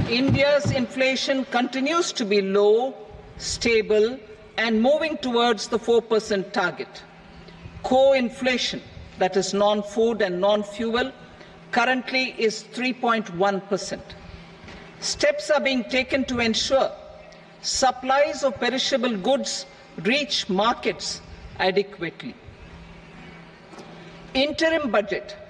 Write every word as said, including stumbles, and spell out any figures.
India's inflation continues to be low, stable, and moving towards the four percent target. Core inflation, that is non-food and non-fuel, currently is three point one percent. Steps are being taken to ensure supplies of perishable goods reach markets adequately. Interim budget